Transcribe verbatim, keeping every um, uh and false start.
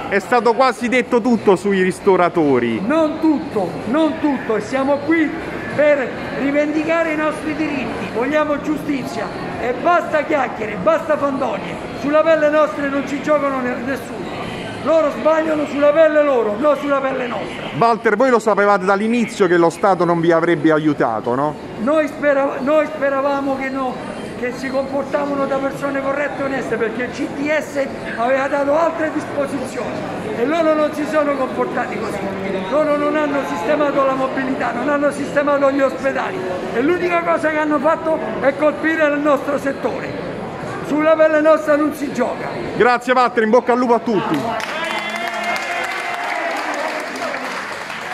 è stato quasi detto tutto sui ristoratori. Non tutto, non tutto, e siamo qui per rivendicare i nostri diritti, vogliamo giustizia e basta chiacchiere, basta fandonie, sulla pelle nostra non ci giocano nessuno. Loro sbagliano sulla pelle loro, non sulla pelle nostra. Walter, voi lo sapevate dall'inizio che lo Stato non vi avrebbe aiutato, no? Noi, sperav noi speravamo che, no, che si comportavano da persone corrette e oneste, perché il C T S aveva dato altre disposizioni e loro non si sono comportati così. Loro non hanno sistemato la mobilità, non hanno sistemato gli ospedali e l'unica cosa che hanno fatto è colpire il nostro settore. Sulla pelle nostra non si gioca. Grazie Walter, in bocca al lupo a tutti.